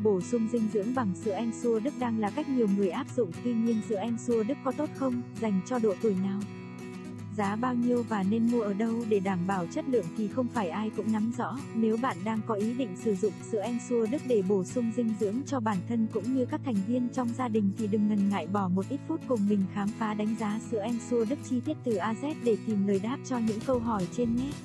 Bổ sung dinh dưỡng bằng sữa Ensure Đức đang là cách nhiều người áp dụng, tuy nhiên sữa Ensure Đức có tốt không, dành cho độ tuổi nào? Giá bao nhiêu và nên mua ở đâu để đảm bảo chất lượng thì không phải ai cũng nắm rõ. Nếu bạn đang có ý định sử dụng sữa Ensure Đức để bổ sung dinh dưỡng cho bản thân cũng như các thành viên trong gia đình thì đừng ngần ngại bỏ một ít phút cùng mình khám phá đánh giá sữa Ensure Đức chi tiết từ A Z để tìm lời đáp cho những câu hỏi trên nhé.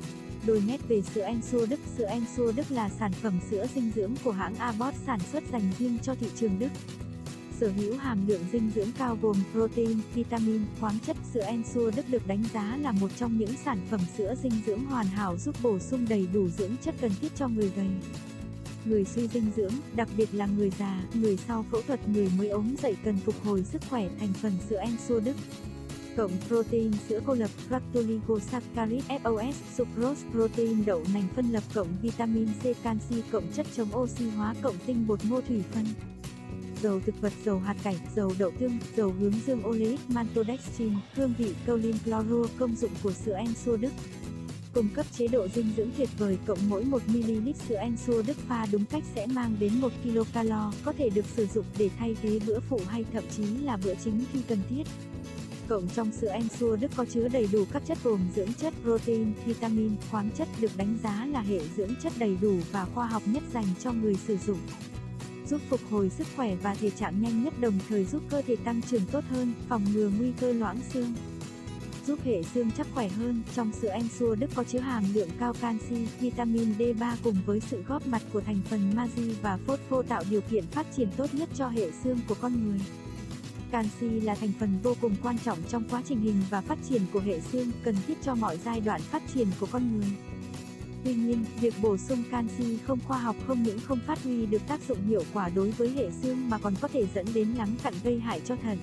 Đôi nét về sữa Ensure Đức. Sữa Ensure Đức là sản phẩm sữa dinh dưỡng của hãng Abbott sản xuất dành riêng cho thị trường Đức. Sở hữu hàm lượng dinh dưỡng cao gồm protein, vitamin, khoáng chất. Sữa Ensure Đức được đánh giá là một trong những sản phẩm sữa dinh dưỡng hoàn hảo giúp bổ sung đầy đủ dưỡng chất cần thiết cho người gầy, người suy dinh dưỡng, đặc biệt là người già, người sau phẫu thuật, người mới ốm dậy cần phục hồi sức khỏe. Thành phần sữa Ensure Đức: cộng protein sữa cô lập, fructooligosaccharides FOS, sucrose, protein đậu nành phân lập, cộng vitamin C, canxi, cộng chất chống oxy hóa, cộng tinh bột ngô thủy phân, dầu thực vật, dầu hạt cải, dầu đậu tương, dầu hướng dương oleic, maltodextrin, hương vị, choline chlorua. Công dụng của sữa Ensure Đức: cung cấp chế độ dinh dưỡng tuyệt vời, cộng mỗi 1ml sữa Ensure Đức pha đúng cách sẽ mang đến 1 kcal, có thể được sử dụng để thay thế bữa phụ hay thậm chí là bữa chính khi cần thiết. Cộng trong sữa Ensure Đức có chứa đầy đủ các chất gồm dưỡng chất, protein, vitamin, khoáng chất, được đánh giá là hệ dưỡng chất đầy đủ và khoa học nhất dành cho người sử dụng. Giúp phục hồi sức khỏe và thể trạng nhanh nhất, đồng thời giúp cơ thể tăng trưởng tốt hơn, phòng ngừa nguy cơ loãng xương. Giúp hệ xương chắc khỏe hơn. Trong sữa Ensure Đức có chứa hàm lượng cao canxi, vitamin D3 cùng với sự góp mặt của thành phần magie và phosphô tạo điều kiện phát triển tốt nhất cho hệ xương của con người. Canxi là thành phần vô cùng quan trọng trong quá trình hình và phát triển của hệ xương, cần thiết cho mọi giai đoạn phát triển của con người. Tuy nhiên, việc bổ sung canxi không khoa học không những không phát huy được tác dụng hiệu quả đối với hệ xương mà còn có thể dẫn đến lắng cặn gây hại cho thận.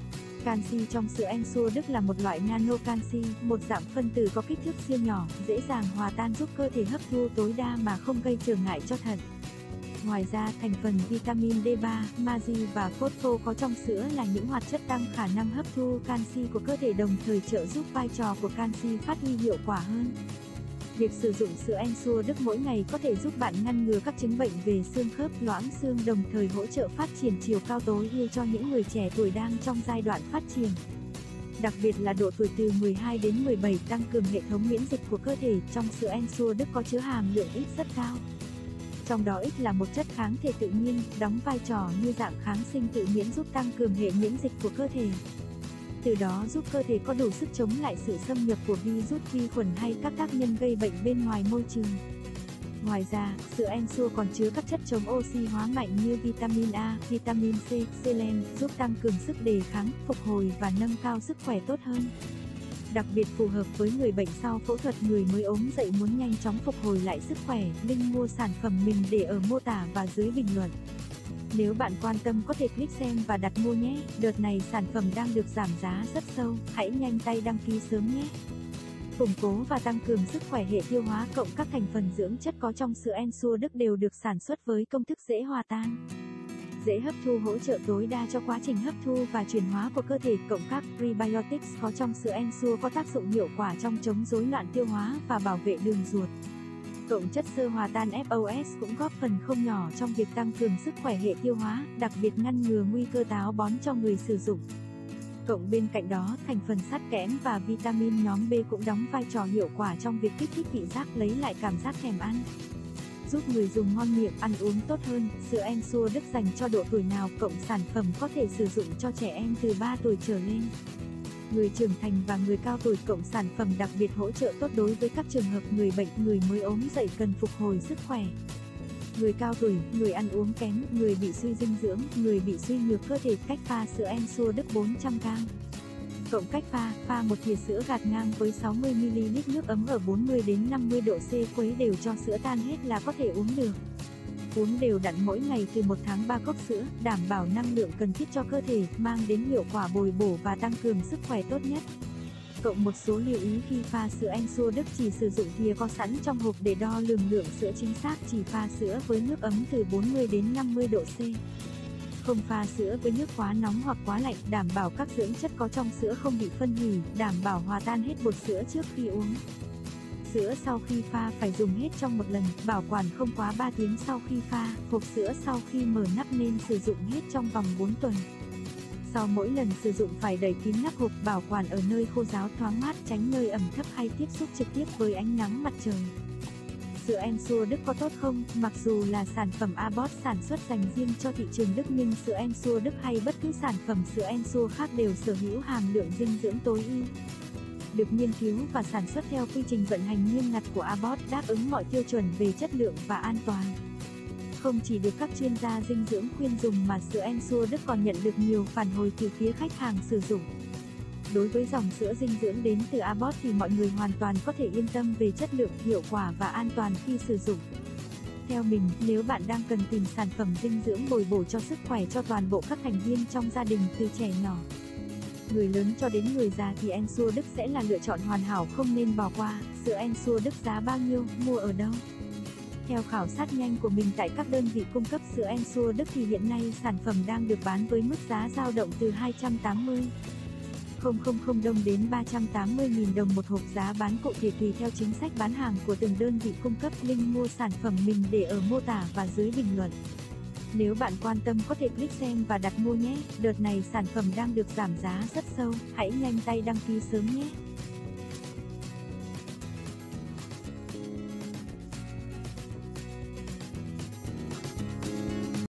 Canxi trong sữa Ensure Đức là một loại nano canxi, một dạng phân tử có kích thước siêu nhỏ, dễ dàng hòa tan giúp cơ thể hấp thu tối đa mà không gây trở ngại cho thận. Ngoài ra, thành phần vitamin D3, magie và phosphô có trong sữa là những hoạt chất tăng khả năng hấp thu canxi của cơ thể, đồng thời trợ giúp vai trò của canxi phát huy hiệu quả hơn. Việc sử dụng sữa Ensure Đức mỗi ngày có thể giúp bạn ngăn ngừa các chứng bệnh về xương khớp, loãng xương, đồng thời hỗ trợ phát triển chiều cao tối ưu cho những người trẻ tuổi đang trong giai đoạn phát triển. Đặc biệt là độ tuổi từ 12 đến 17, tăng cường hệ thống miễn dịch của cơ thể. Trong sữa Ensure Đức có chứa hàm lượng X rất cao. Trong đó X là một chất kháng thể tự nhiên, đóng vai trò như dạng kháng sinh tự miễn giúp tăng cường hệ miễn dịch của cơ thể. Từ đó giúp cơ thể có đủ sức chống lại sự xâm nhập của virus, vi khuẩn hay các tác nhân gây bệnh bên ngoài môi trường. Ngoài ra, sữa Ensure còn chứa các chất chống oxy hóa mạnh như vitamin A, vitamin C, selen, giúp tăng cường sức đề kháng, phục hồi và nâng cao sức khỏe tốt hơn. Đặc biệt phù hợp với người bệnh sau phẫu thuật, người mới ốm dậy muốn nhanh chóng phục hồi lại sức khỏe. Link mua sản phẩm mình để ở mô tả và dưới bình luận. Nếu bạn quan tâm có thể click xem và đặt mua nhé. Đợt này sản phẩm đang được giảm giá rất sâu, hãy nhanh tay đăng ký sớm nhé. Củng cố và tăng cường sức khỏe hệ tiêu hóa. Cộng các thành phần dưỡng chất có trong sữa Ensure Đức đều được sản xuất với công thức dễ hòa tan, dễ hấp thu, hỗ trợ tối đa cho quá trình hấp thu và chuyển hóa của cơ thể. Cộng các prebiotics có trong sữa Ensure có tác dụng hiệu quả trong chống rối loạn tiêu hóa và bảo vệ đường ruột. Cộng chất xơ hòa tan FOS cũng góp phần không nhỏ trong việc tăng cường sức khỏe hệ tiêu hóa, đặc biệt ngăn ngừa nguy cơ táo bón cho người sử dụng. Cộng bên cạnh đó, thành phần sắt, kẽm và vitamin nhóm B cũng đóng vai trò hiệu quả trong việc kích thích vị giác, lấy lại cảm giác thèm ăn, giúp người dùng ngon miệng, ăn uống tốt hơn. Sữa Ensure Đức dành cho độ tuổi nào? Cộng sản phẩm có thể sử dụng cho trẻ em từ 3 tuổi trở lên, người trưởng thành và người cao tuổi. Cộng sản phẩm đặc biệt hỗ trợ tốt đối với các trường hợp người bệnh, người mới ốm dậy cần phục hồi sức khỏe, người cao tuổi, người ăn uống kém, người bị suy dinh dưỡng, người bị suy nhược cơ thể. Cách pha sữa Ensure Đức 400g. Cộng cách pha một thìa sữa gạt ngang với 60ml nước ấm ở 40 đến 50 độ C, khuấy đều cho sữa tan hết là có thể uống được. Uống đều đặn mỗi ngày từ 1 tháng 3 cốc sữa, đảm bảo năng lượng cần thiết cho cơ thể, mang đến hiệu quả bồi bổ và tăng cường sức khỏe tốt nhất. Cộng một số lưu ý khi pha sữa Ensure Đức: chỉ sử dụng thìa có sẵn trong hộp để đo lường lượng sữa chính xác, chỉ pha sữa với nước ấm từ 40 đến 50 độ C. Không pha sữa với nước quá nóng hoặc quá lạnh, đảm bảo các dưỡng chất có trong sữa không bị phân hủy, đảm bảo hòa tan hết bột sữa trước khi uống. sữa sau khi pha phải dùng hết trong một lần, bảo quản không quá 3 tiếng sau khi pha. Hộp sữa sau khi mở nắp nên sử dụng hết trong vòng 4 tuần. Sau mỗi lần sử dụng phải đậy kín nắp hộp, bảo quản ở nơi khô ráo thoáng mát, tránh nơi ẩm thấp hay tiếp xúc trực tiếp với ánh nắng mặt trời. Sữa Ensure Đức có tốt không? Mặc dù là sản phẩm Abbott sản xuất dành riêng cho thị trường Đức nhưng sữa Ensure Đức hay bất cứ sản phẩm sữa Ensure khác đều sở hữu hàm lượng dinh dưỡng tối ưu. Được nghiên cứu và sản xuất theo quy trình vận hành nghiêm ngặt của Abbott, đáp ứng mọi tiêu chuẩn về chất lượng và an toàn. Không chỉ được các chuyên gia dinh dưỡng khuyên dùng mà sữa Ensure Đức còn nhận được nhiều phản hồi từ phía khách hàng sử dụng. Đối với dòng sữa dinh dưỡng đến từ Abbott thì mọi người hoàn toàn có thể yên tâm về chất lượng, hiệu quả và an toàn khi sử dụng. Theo mình, nếu bạn đang cần tìm sản phẩm dinh dưỡng bồi bổ cho sức khỏe cho toàn bộ các thành viên trong gia đình từ trẻ nhỏ, người lớn cho đến người già thì Ensure Đức sẽ là lựa chọn hoàn hảo không nên bỏ qua. Sữa Ensure Đức giá bao nhiêu, mua ở đâu? Theo khảo sát nhanh của mình tại các đơn vị cung cấp sữa Ensure Đức thì hiện nay sản phẩm đang được bán với mức giá dao động từ 280.000 đồng đến 380.000 đồng một hộp. Giá bán cụ thể tùy theo chính sách bán hàng của từng đơn vị cung cấp. Link mua sản phẩm mình để ở mô tả và dưới bình luận. Nếu bạn quan tâm có thể click xem và đặt mua nhé. Đợt này sản phẩm đang được giảm giá rất sâu, hãy nhanh tay đăng ký sớm nhé.